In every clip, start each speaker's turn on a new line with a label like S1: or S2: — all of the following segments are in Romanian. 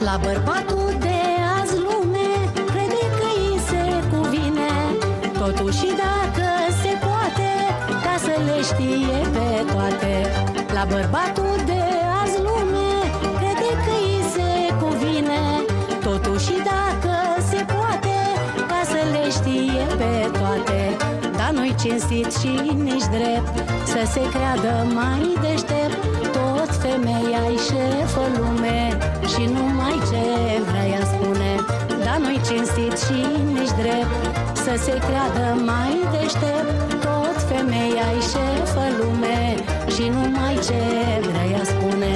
S1: La bărbatul de azi lume crede că îi se cuvine, totuși dacă se poate, ca să le știe pe toate. La bărbatul de azi lume crede că îi se cuvine, totuși dacă se poate, ca să le știe pe toate. Dar nu-i cinstit și nici drept să se creadă mai deștept. Tot femeia-i șefă lume și numai ce vrea ea spune. Dar nu-i cinstit și nici drept să se creadă mai deștept. Tot femeia-i șefă lume și numai ce vrea ea spune.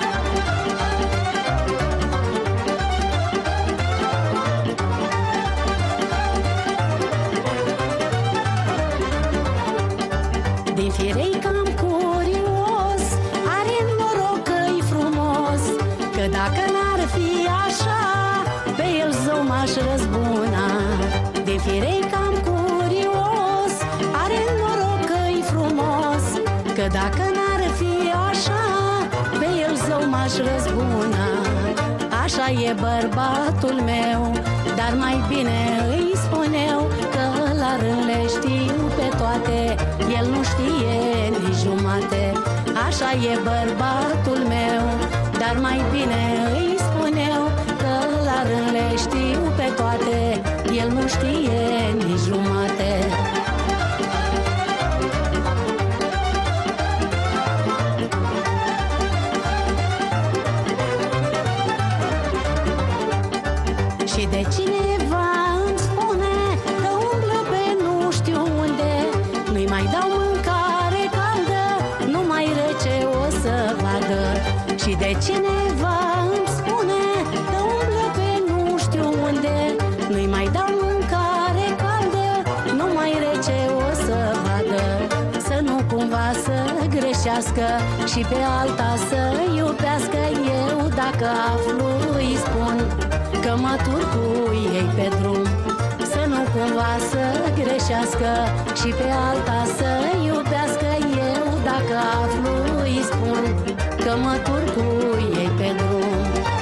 S1: Din fire-i cam curios, are noroc că-i frumos, că dacă n-ar fi așa, pe el zău m-aș răzbuna. Din fire-i cam curios, are noroc că-i frumos, că dacă n-ar fi așa, pe el zău m-aș răzbuna. Așa e bărbatul meu, dar mai bine îi spun eu că la rând le știu pe toate, el nu știe nici jumate. Așa e bărbatul meu, dar mai bine îi spun eu că la rând le știu pe toate, el nu știe nici jumate. Și de cineva îmi spune că umblă pe nu știu unde, nu-i mai dau mâncare caldă, numai rece o să vadă. Și de cineva îmi spune că umblă pe nu știu unde, nu-i mai dau mâncare caldă, numai rece o să vadă. Să nu cumva să greșească și pe alta să iubească. Eu dacă aflu îi spun că mă tur cu ei pe drum. Să nu cumva să greșească și pe alta să iubească. Eu dacă aflu îi spun că mă tur cu ei pe drum.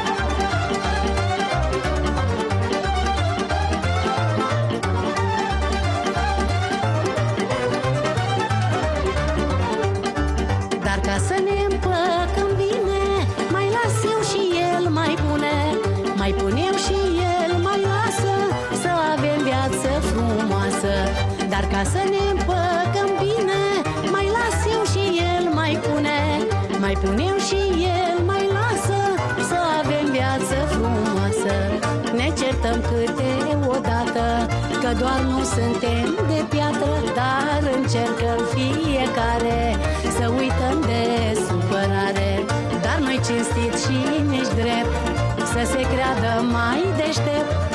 S1: Dar ca să ne împăcăm bine, mai las eu și el mai pune, mai pun eu și el mai lasă, să avem viață frumoasă. Dar ca să ne împăcăm bine, mai las eu și el mai pune, mai pun eu și el mai lasă, să avem viață frumoasă. Ne certăm câteodată, că doar nu suntem de piatră, dar încercăm fiecare să uităm de supărare. Dar nu-i cinstit și nici drept să se creadă mai deștept.